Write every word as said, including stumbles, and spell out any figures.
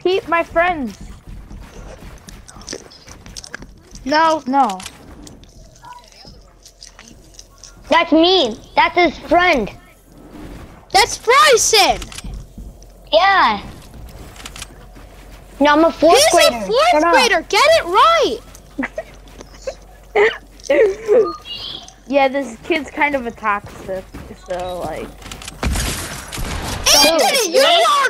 keep my friends. No, no. That's me. That's his friend. That's Bryson. Yeah. No, I'm a fourth He's grader. a fourth Shut up. grader. Get it right. Yeah, this kid's kind of a toxic, so like. Anthony, you are